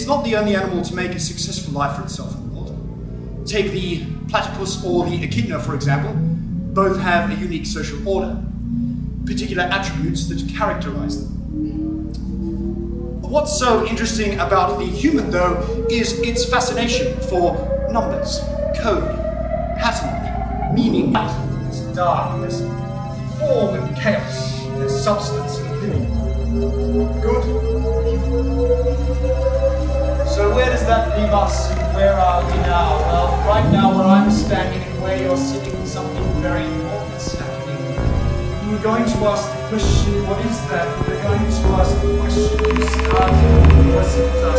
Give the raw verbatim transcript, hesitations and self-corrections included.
not the only animal to make a successful life for itself in the world. Take the platypus or the echidna, for example. Both have a unique social order, particular attributes that characterize them. What's so interesting about the human, though, is its fascination for numbers, code, pattern, meaning. There's dark, there's form and chaos, there's substance and living. Good, evil. So where does that leave us, and where are we now? Well, right now where I'm standing and where you're sitting, something very important is happening. We're going to ask the question, what is that? We're going to ask the question, you start to listen to us.